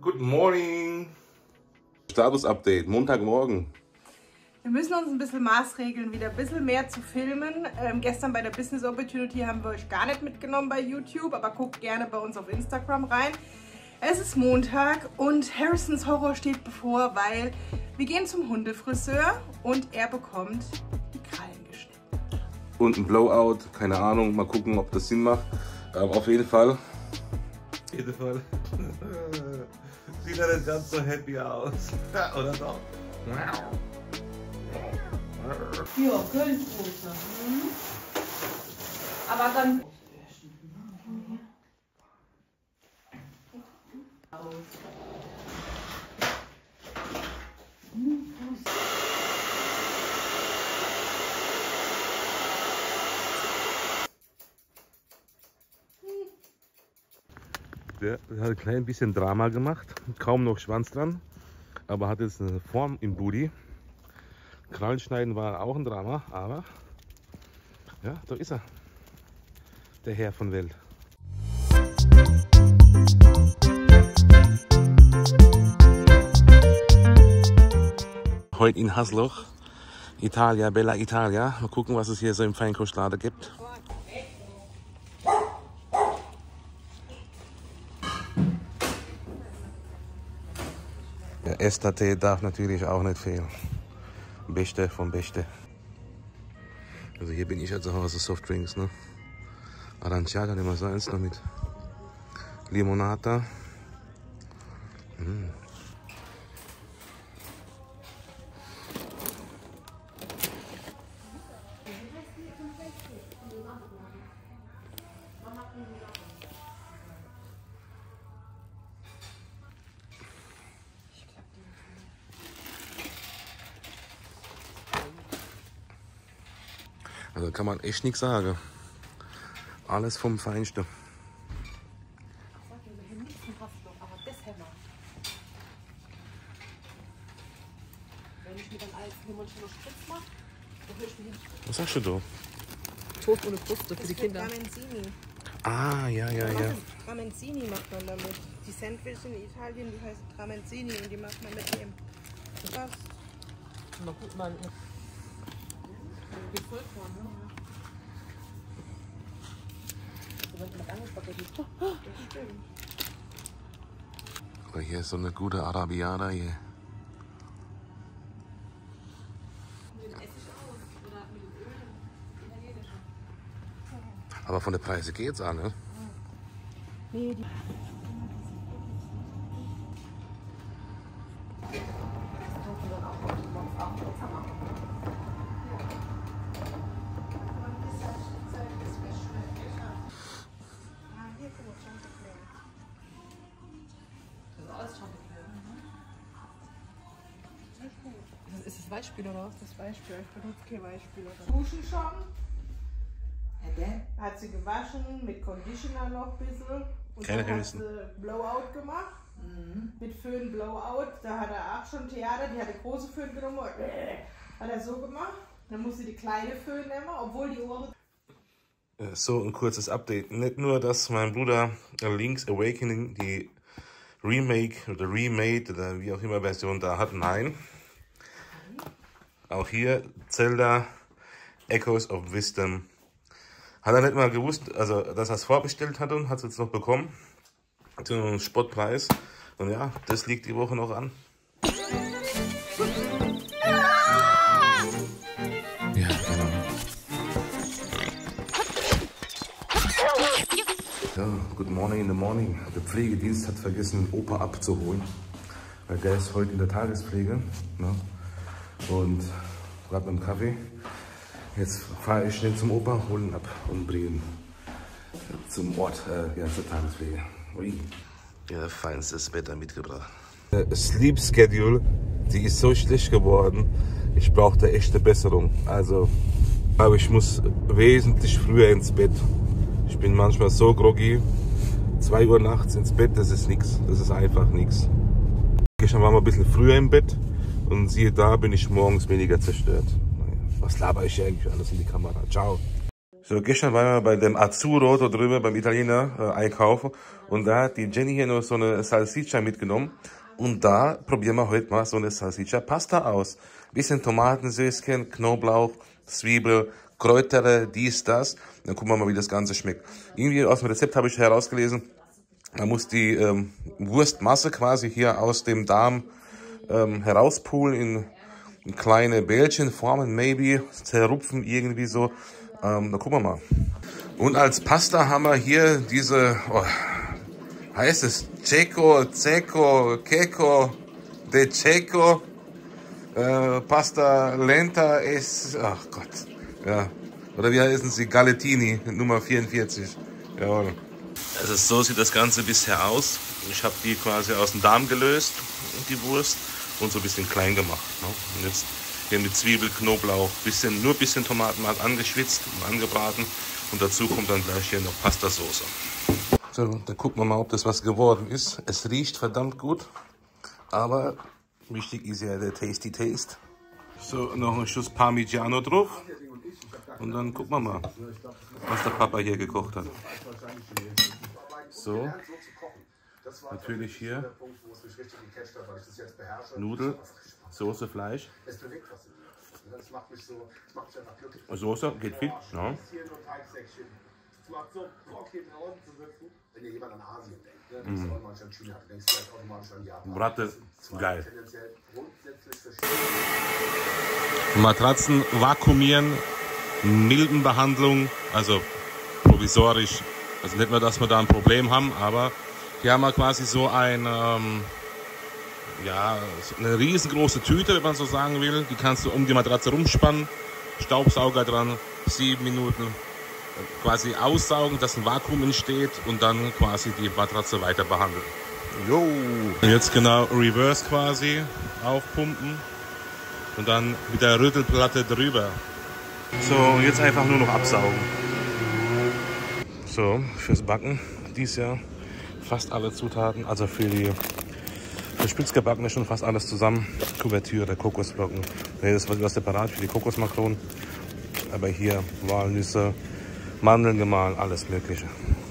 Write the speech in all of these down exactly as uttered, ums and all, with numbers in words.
Good morning. Status-Update, Montagmorgen. Wir müssen uns ein bisschen maßregeln, wieder ein bisschen mehr zu filmen. Ähm, gestern bei der Business Opportunity haben wir euch gar nicht mitgenommen bei YouTube, aber guckt gerne bei uns auf Instagram rein. Es ist Montag und Harrisons Horror steht bevor, weil wir gehen zum Hundefriseur und er bekommt die Krallen geschnitten. Und ein Blowout, keine Ahnung, mal gucken, ob das Sinn macht. Aber auf jeden Fall. Auf jeden Fall. Sieht er nicht ganz so happy aus. Oder doch? Ja, Kölngroßer. Mhm. Aber dann... Der hat ein klein bisschen Drama gemacht, kaum noch Schwanz dran, aber hat jetzt eine Form im Booty. Krallenschneiden war auch ein Drama, aber ja, da ist er, der Herr von Welt. Heute in Hasloch, Italia, Bella Italia. Mal gucken, was es hier so im Feinkostladen gibt. Der Ester-Tee darf natürlich auch nicht fehlen. Beste vom Beste. Also hier bin ich ja zu Hause, Softdrinks, ne? Aranciata nehmen wir so eins noch mit Limonata. Mm. Also kann man echt nichts sagen. Alles vom Feinsten. Was sagst du da? Toast ohne Kruste für die Kinder. Ramenzini. Ah, ja, ja, ja. Ramenzini macht man damit. Die Sandwich in Italien, die heißt Ramenzini und die macht man mit dem. Das Mal gut, mal. Aber hier ist so eine gute Arabiata hier. Aber von der Preise geht's an, ne? Nee, die Ist das Weichspül oder was? das Beispiel, ich benutze kein Beispiel. Duschen schon. Hat sie gewaschen, mit Conditioner noch ein bisschen. Und Keine dann hat Harrison. sie Blowout gemacht. Mhm. Mit Föhn Blowout. Da hat er auch schon Theater, die hat eine große Föhn genommen. Hat er so gemacht. Dann musste die kleine Föhn nehmen, obwohl die Ohren... So ein kurzes Update. Nicht nur, dass mein Bruder Link's Awakening die Remake oder Remade oder wie auch immer Version da hat. Nein. Auch hier Zelda Echoes of Wisdom. Hat er nicht mal gewusst, also dass er es vorbestellt hatte und hat es jetzt noch bekommen. Zu einem Spottpreis. Und ja, das liegt die Woche noch an. Ja, genau. Ja, good morning in the morning. Der Pflegedienst hat vergessen, den Opa abzuholen. Weil der ist heute in der Tagespflege. Ne? Und gerade mit dem Kaffee. Jetzt fahre ich schnell zum Opa, holen ab und bringen zum Ort, äh, ja, zur Tagespflege. Ui. Ja, feinstes Wetter mitgebracht. Der Sleep Schedule, die ist so schlecht geworden. Ich brauche da echte Besserung. Also, aber ich muss wesentlich früher ins Bett. Ich bin manchmal so groggy. zwei Uhr nachts ins Bett, das ist nichts. Das ist einfach nichts. Gestern waren wir ein bisschen früher im Bett und siehe da, bin ich morgens weniger zerstört. Was laber ich hier eigentlich alles in die Kamera? Ciao. So, gestern waren wir bei dem Azzurro da drüben beim Italiener äh, einkaufen und da hat die Jenny hier noch so eine Salsiccia mitgenommen und da probieren wir heute mal so eine Salsiccia Pasta aus. Bisschen Tomatensöschen, Knoblauch, Zwiebel, Kräuter, dies, das. Dann gucken wir mal, wie das Ganze schmeckt. Irgendwie aus dem Rezept habe ich herausgelesen, man muss die ähm, Wurstmasse quasi hier aus dem Darm ähm, herauspulen in, in kleine Bällchen, formen, maybe, zerrupfen irgendwie so. Ähm, da gucken wir mal. Und als Pasta haben wir hier diese, oh, heißt es Cecco, Cecco, Checco, de Cecco, äh, Pasta Lenta es, ach Gott, ja. Oder wie heißen sie? Gallettini, Nummer vierundvierzig. Jawohl. Also so sieht das Ganze bisher aus. Ich habe die quasi aus dem Darm gelöst, die Wurst, und so ein bisschen klein gemacht. Ne? Und jetzt hier mit Zwiebel, Knoblauch, bisschen, nur ein bisschen Tomatenmark angeschwitzt und angebraten. Und dazu kommt dann gleich hier noch Pastasauce. So, dann gucken wir mal, ob das was geworden ist. Es riecht verdammt gut, aber wichtig ist ja der Tasty Taste. So, noch ein Schuss Parmigiano drauf. Und dann gucken wir mal, was der Papa hier gekocht hat. So, natürlich hier Nudel, Soße, Fleisch. Soße, geht fit. Ja. Mm. Bratte, geil. Matratzen vakuumieren, Milbenbehandlung, also provisorisch. Also nicht nur, dass wir da ein Problem haben, aber hier haben wir quasi so ein, ähm, ja, eine riesengroße Tüte, wenn man so sagen will. Die kannst du um die Matratze rumspannen, Staubsauger dran, sieben Minuten quasi aussaugen, dass ein Vakuum entsteht und dann quasi die Matratze weiter behandeln. Jo. Jetzt genau reverse quasi aufpumpen und dann mit der Rüttelplatte drüber. So, jetzt einfach nur noch absaugen. So, fürs Backen dies Jahr fast alle Zutaten, also für die für Spitzgebacken ist schon fast alles zusammen. Kuvertüre, Kokosblocken, das war separat für die Kokosmakronen, aber hier Walnüsse, Mandeln gemahlen, alles Mögliche.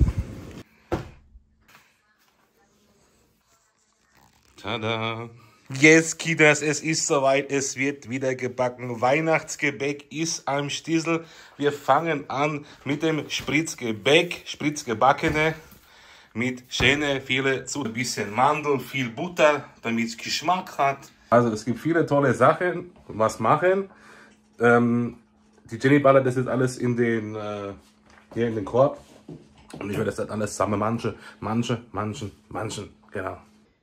Tada! Yes, Kitas, es ist soweit, es wird wieder gebacken. Weihnachtsgebäck ist am Stiesel. Wir fangen an mit dem Spritzgebäck, Spritzgebackene, mit schöne, viele zu, ein bisschen Mandel, viel Butter, damit es Geschmack hat. Also es gibt viele tolle Sachen, was machen. Ähm, die Jenny ballert das jetzt alles in den, äh, hier in den Korb. Und ich werde das dann alles zusammen manche, manche, manchen, manchen, genau.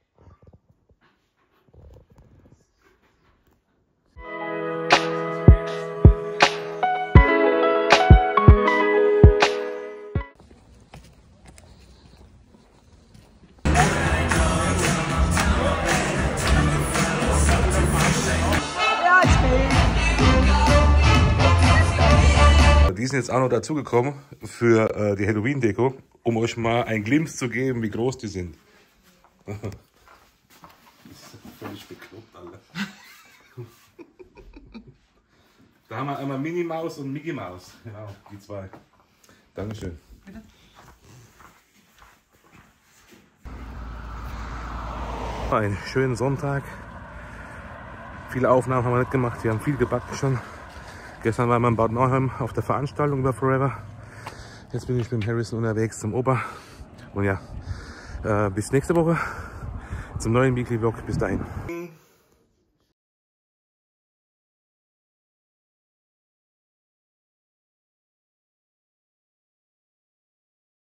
Die sind jetzt auch noch dazugekommen für äh, die Halloween-Deko, um euch mal einen Glimpse zu geben, wie groß die sind. Das ist völlig bekloppt, Alter. Da haben wir einmal Minnie Maus und Mickey Maus. Genau, die zwei. Dankeschön. Bitte. Einen schönen Sonntag. Viele Aufnahmen haben wir nicht gemacht, wir haben viel gebacken schon. Gestern waren wir in Bad Nauheim auf der Veranstaltung über Forever. Jetzt bin ich mit dem Harrison unterwegs zum Opa. Und ja, äh, bis nächste Woche zum neuen Weekly Vlog. Bis dahin.